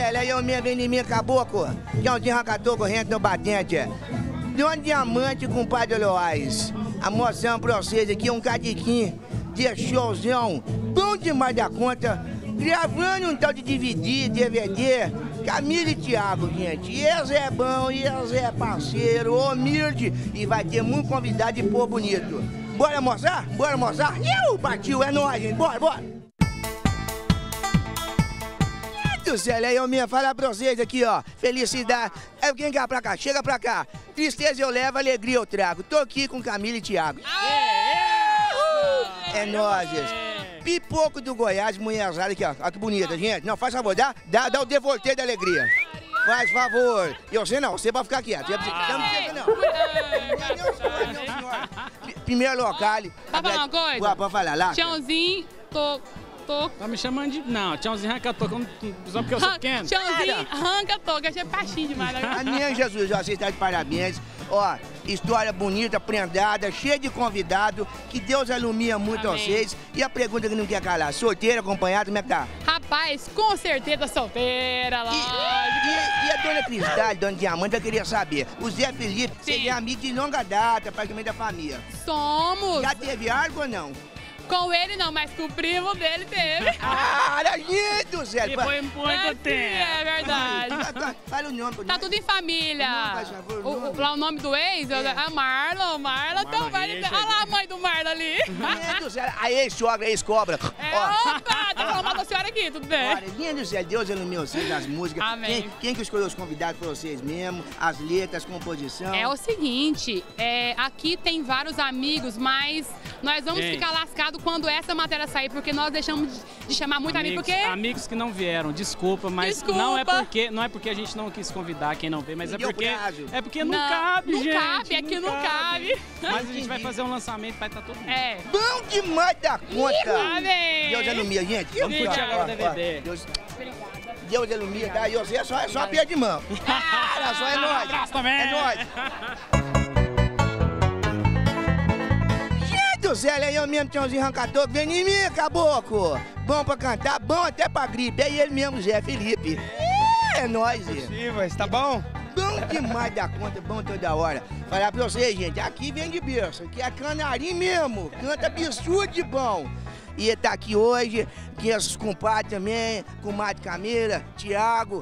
Zé, aí eu mesmo vem de mim, caboclo. Joãozinho arrancador correndo no batente. Dona Diamante com o Padre Loás. A moção pra vocês aqui, um cadiquinho de showzão, bom demais da conta. Gravando um tal de DVD, Camila e Thiago, gente. E eles é bom, e eles é parceiro, humilde. E vai ter muito convidado e pô bonito. Bora mostrar? Bora mostrar? Partiu, é nóis, gente. Bora, bora. Do céu, aí eu mesmo falar pra vocês aqui, ó. Felicidade. Quem quer pra cá? Chega pra cá. Tristeza eu levo, alegria eu trago. Tô aqui com Camila e Thiago. É nóis, gente. Pipoco do Goiás, mulherzada aqui, ó. Olha que bonita, gente. Não, faz favor, dá o devolteio da alegria. Faz favor. E você não, você vai ficar quieto. Não precisa, não. Não, senhora. Primeiro local. Tá falando uma coisa? Pode falar lá. Tchãozinho, tô. Tá me chamando de... Não, Tchãozinho arranca-tô, só porque eu sou pequeno. Tchãozinho arranca-tô, que achei baixinho demais. A minha Jesus, ó, vocês estão de parabéns. Ó, história bonita, prendada, cheia de convidado. Que Deus alumia muito Amém. vocês. E a pergunta que não quer calar, solteira, acompanhada, como é que tá? Rapaz, com certeza solteira, lógico. E a dona Cristal, dona Diamante, vai querer saber. O Zé Felipe, você é amigo de longa data, praticamente da família. Somos. Já teve algo ou não? Com ele não, mas com o primo dele teve. Ah, lindo, Zé. E foi muito tempo. É verdade. Fala o nome. Tá tudo em família. Faz favor, Lá o nome do ex, a Marla então vai. Olha lá a mãe do Marla ali. Lindo, Zé. A ex-sogra, a ex-cobra. Opa, tá falando mal da senhora aqui, tudo bem? Olha, lindo, Zé. Deus ilumine vocês nas músicas. Amém. Quem que escolheu os convidados pra vocês mesmo? As letras, composição? É o seguinte, aqui tem vários amigos, mas nós vamos ficar lascados quando essa matéria sair, porque nós deixamos de chamar muito amigo, porque... Amigos que não vieram, desculpa, mas não é porque a gente não quis convidar quem não veio, mas é porque não cabe, gente. Não cabe, é que não cabe. Mas a gente vai fazer um lançamento, vai estar todo mundo. É. Bom demais da conta. Amém. Deus ilumina, gente. Vamos curtir agora o DVD. Deus ilumina, tá? E você é só a pia de mão. Olha só, é nóis. Um abraço também. É nóis. Zé, aí eu mesmo, Tchãozinho arrancador, vem em mim, caboclo. Bom pra cantar, bom até pra gripe. É ele mesmo, Zé Felipe. É nóis, Zé. Sim, mas tá bom? Bom demais da conta, bom toda hora. Falar pra vocês, gente, aqui vem de berço, que é canarim mesmo, canta absurdo de bom. E ele tá aqui hoje, que esses compadres também, comadre Camila, Thiago.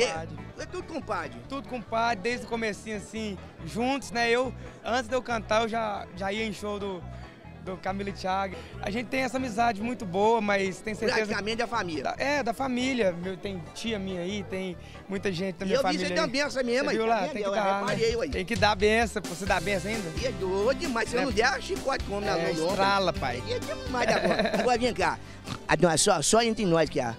É tudo compadre. Tudo compadre, desde o comecinho assim, juntos, né? Antes de eu cantar, eu já ia em show do Camila e Thiago. A gente tem essa amizade muito boa, mas tem certeza... Praticamente da família. Da família. Tem tia minha aí, tem muita gente da minha família. Eu vi você dar benção mesmo, aí. Viu lá? Tem que dar, né? Tem que dar benção. Você dá benção ainda? E é doido demais. Se eu não der, a chicote come na lomba. Estrala, pai. E é demais da conta. Agora vem cá. Só entre nós que a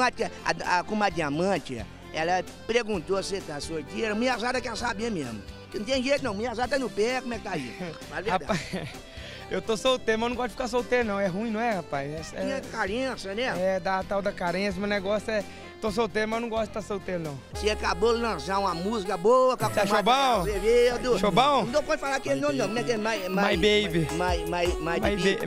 comadre Diamante, ela perguntou se você tá solteira. Minhazada quer saber mesmo. Não tem jeito não. Minhazada tá no pé, como é que tá aí? Rapaz... Eu tô solteiro, mas eu não gosto de ficar solteiro, não. É ruim, não é, rapaz? É carência, né? É, da tal da carência. Meu negócio é... Tô solteiro, mas eu não gosto de estar solteiro, não. Você acabou de lançar uma música boa com a Você achou bom? Achou bom? Não pode falar aquele nome, não. Como é que é? My Baby. My Baby.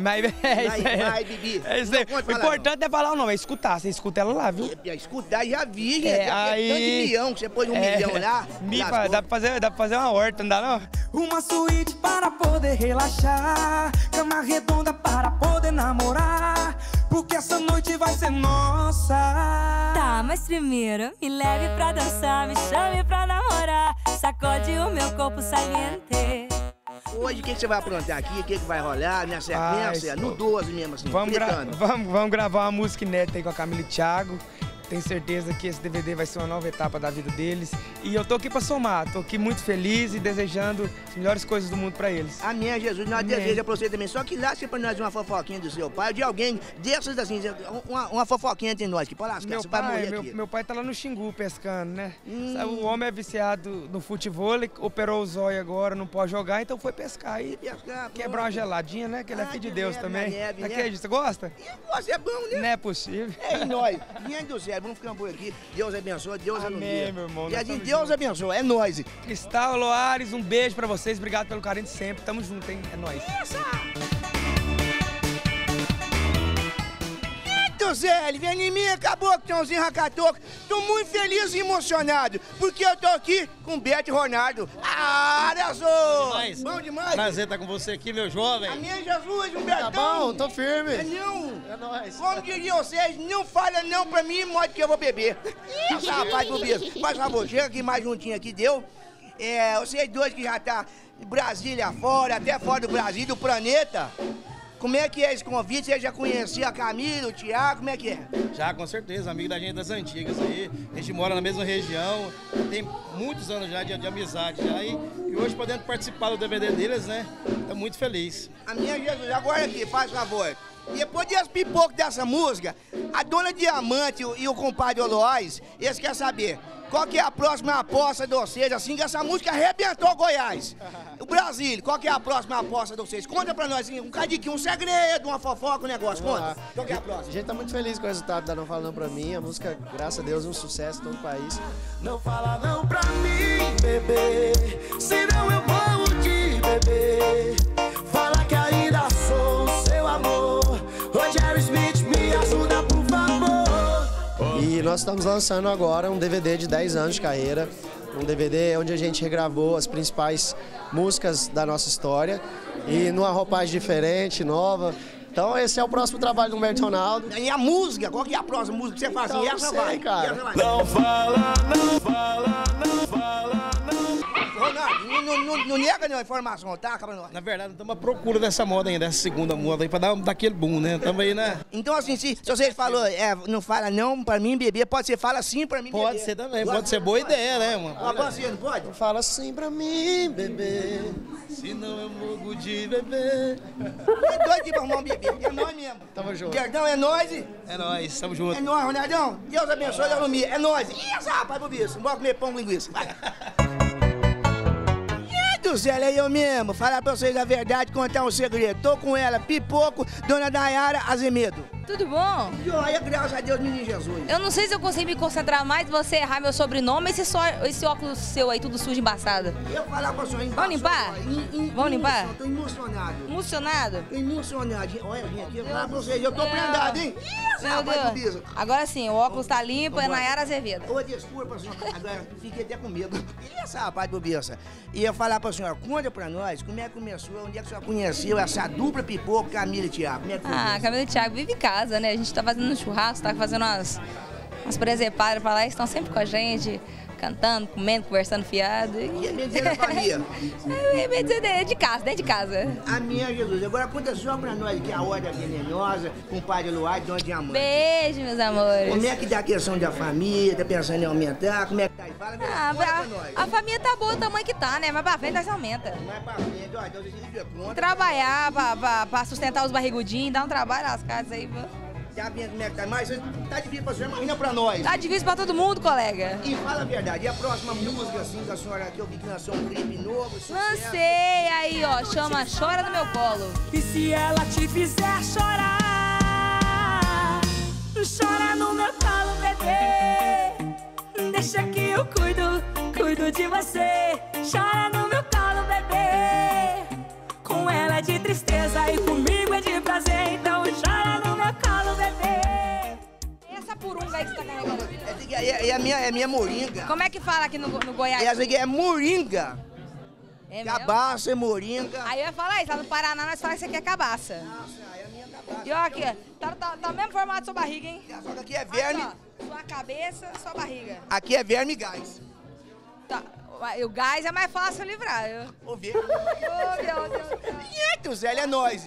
My Baby. É isso aí. O importante é falar o nome, é escutar. Você escuta ela lá, viu? Escutar, já vi, gente. Aí... Tanto de milhão, que você pôs 1 milhão lá. Dá pra fazer uma horta, não dá, não? Uma suíte para poder relaxar, cama redonda para poder namorar, porque essa noite vai ser nossa. Tá, mas primeiro me leve pra dançar, me chame pra namorar, sacode o meu corpo saliente. Hoje, o que você vai aprontar aqui? O que vai rolar na sequência? No 12 mesmo, assim, vamos gravar uma música inédita aí com a Camila e Thiago. Tenho certeza que esse DVD vai ser uma nova etapa da vida deles. E eu tô aqui pra somar, tô aqui muito feliz e desejando as melhores coisas do mundo pra eles. Amém, Jesus, nós desejamos pra você também. Só que lasque pra nós uma fofoquinha do seu pai, de alguém desses assim, uma fofoquinha entre nós, que pode lascar, você vai morrer aqui. Meu pai tá lá no Xingu pescando, né? O homem é viciado no futebol, operou o zóio agora, não pode jogar, então foi pescar aí. Quebrar uma geladinha, né? Que ele é filho de Deus também. Você gosta? Eu gosto, é bom, né? Não é possível. É nós, gente do céu. Vamos ficar por aqui. Deus abençoe, Deus ilumina. Amém, meu irmão. E assim, Deus abençoe, é nóis. Cristal, Loares, um beijo pra vocês. Obrigado pelo carinho de sempre. Tamo junto, hein? É nóis. Do do Zé, vem em mim, acabou com o Tãozinho Racatoco. Tô muito feliz e emocionado, porque eu tô aqui com o Beto Ronaldo. Arrasou! Bom demais! Prazer estar com você aqui, meu jovem. Amém, Jesus, Humbertão. Tá bom, tô firme. É não. É nóis. Como diriam vocês, não fala não pra mim, modo que eu vou beber. Isso, rapaz, do bicho. Faz favor, chega aqui mais juntinho aqui, deu? Vocês dois que já tá em Brasília fora, até fora do Brasil, do planeta. Como é que é esse convite? Você já conhecia a Camila, o Thiago, como é que é? Já, com certeza, amigo da gente das antigas aí. A gente mora na mesma região, tem muitos anos já de amizade já. E hoje podendo participar do DVD deles, né? Tô muito feliz. A minha Jesus, agora aqui, faz favor. Depois desse pipoco dessa música, a Dona Diamante e o compadre Oloás, eles querem saber qual que é a próxima aposta de vocês, assim que essa música arrebentou Goiás. O Brasil, qual que é a próxima aposta de vocês? Conta pra nós, assim, um cadiquinho, um segredo, uma fofoca, um negócio, conta. Qual que é a próxima? A gente tá muito feliz com o resultado da Não Fala Não Pra Mim, a música, graças a Deus, um sucesso em todo o país. Não fala não pra mim, bebê, senão eu morro de bebê. Fala que ainda sou seu amor, Roger Smith, me ajuda por favor. E nós estamos lançando agora um DVD de 10 anos de carreira, um DVD onde a gente regravou as principais músicas da nossa história e numa roupagem diferente, nova. Então esse é o próximo trabalho do Humberto Ronaldo. E a música, qual que é a próxima música que você faz assim? Então, Essa sei, vai, cara. Essa vai. Não fala, não fala, não fala, não. Ronaldo, não nega nenhuma informação, tá? Na verdade, estamos à procura dessa moda ainda, dessa segunda moda aí, pra dar aquele boom, né? Estamos aí, né? Então, assim, se vocês falou, não fala não pra mim beber, pode ser fala sim pra mim beber. Pode ser também, pode ser boa ideia, né, mano? Pode ser, não pode? Fala sim pra mim, bebê, senão eu morro de bebê. É doido de arrumar um bebê, é nós mesmo. Tamo junto. Perdão, é nós. É nóis, tamo junto. É nóis, Ronaldão. Deus abençoe, Deus ilumine. É nóis. Isso, rapaz, pro bicho. Bora comer pão com linguiça. Vai. Do Zé, é eu mesmo. Falar pra vocês a verdade, contar um segredo. Tô com ela, Pipoco, Dona Dayara Azemedo. Tudo bom? Joia, graças a Deus, menino Jesus. Eu não sei se eu consigo me concentrar mais se você errar meu sobrenome e esse óculos seu aí, tudo sujo, embaçado. Eu falar pra senhora, Vamos limpar? Vamos limpar? Tô emocionado. Emocionado? Tô emocionado. Olha, gente, aqui, eu falar pra vocês, eu tô prendado, hein? Isso, Meu rapaz, do Deus. bicho. Agora sim, o óculos tá limpo, é Nayara Azevedo. Ô, desculpa, senhora. Agora, fiquei até com medo. Isso, rapaz, do bicho. E eu falar pra senhora, conta pra nós como é que começou, onde é que a senhora conheceu essa dupla Pipoco, Camila e Thiago? Como é que foi? Camila e Thiago vive em casa, né? A gente tá fazendo um churrasco, tá fazendo umas presepadas pra lá, eles estão sempre com a gente, cantando, comendo, conversando fiado. E é bem da família? É bem dizer de casa, dentro de casa. A minha Jesus. Agora conta só pra nós que a Horda Venenosa, com o Padre Luar, Dona Diamante. Beijo, meus amores. Como é que tá a questão da família? Tá pensando em aumentar? Como é que tá aí? Fala, a família tá boa, o tamanho que tá, né? Mas pra frente nós aumenta. Mais pra frente, ó, então vocês se conta. Trabalhar pra sustentar os barrigudinhos, dar um trabalho nas casas aí, pô. Tá vendo como é que tá? Mas tá difícil pra senhora, imagina pra nós. Tá difícil pra todo mundo, colega. E fala a verdade, e a próxima música, assim, da senhora, que eu vi que lançou um clipe novo, sucesso? Lancei aí, ó, chama Chora no Meu Colo. E se ela te fizer chorar, chora no meu colo, bebê. Deixa que eu cuido de você. Chora no meu colo, bebê. Com ela é de tristeza e comigo é de prazer. Então chora no meu colo, bebê. Essa purunga aí que você tá carregando. É minha moringa. Como é que fala aqui no Goiás? Essa aqui é moringa. É Cabaça é moringa. Aí eu ia falar isso, lá no Paraná nós falamos que isso aqui é cabaça. Nossa, é a minha cabaça. E ó aqui, tá mesmo formato sua barriga, hein? Só que aqui é verme. Aqui, ó, sua cabeça, sua barriga. Aqui é verme e gás. Tá, o gás é mais fácil livrar. O verme. Oh, meu Deus do céu. Eita, Zé, é nóis.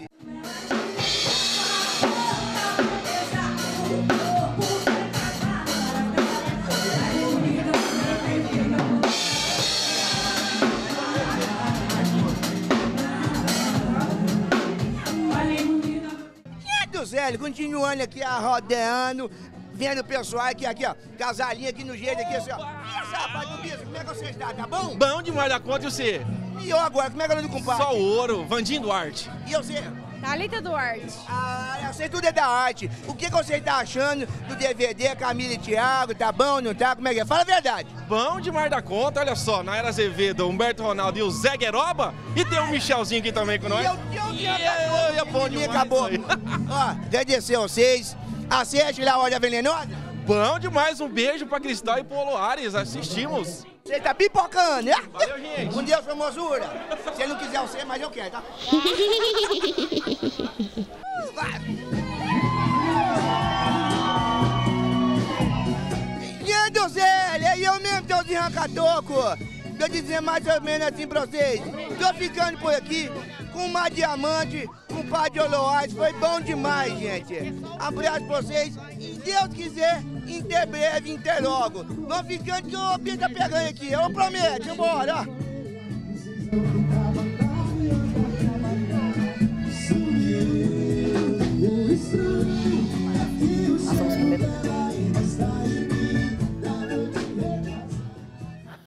Zé, continuando aqui, rodeando, vendo o pessoal aqui, ó, casalinho aqui no jeito aqui, assim, ó. Isso, rapaz do bicho, como é que você está? Tá bom? Bom demais da conta, e você? E eu agora, como é que eu ando com o compadre? Só o ouro, Vandinho Duarte. E você? Thalita Duarte. Ah, eu sei tudo é da arte. O que você tá achando do DVD Camila e Thiago? Tá bom, não tá? Como é que é? Fala a verdade. Bom demais da conta, olha só. Naira Azevedo, Humberto Ronaldo e o Zé Gueroba. E tem o Michelzinho aqui também com nós. E é bom demais. Acabou. Ó, agradecer a vocês. Assiste lá a Hora Venenosa. Bom demais. Um beijo pra Cristal e Polo Ares. Assistimos. Você tá pipocando, né? Valeu, gente. Com Deus, formosura. Se ele não quiser você, mas eu quero, tá? Gente do céu, é eu mesmo, seu de Rancatoco. Tô dizendo mais ou menos assim pra vocês. Tô ficando por aqui com uma diamante, com um par de Oloás. Foi bom demais, gente. Abraço pra vocês. Se Deus quiser, em breve, até logo. Vamos ficando que o bicho tá pegando aqui. Eu prometo, bora.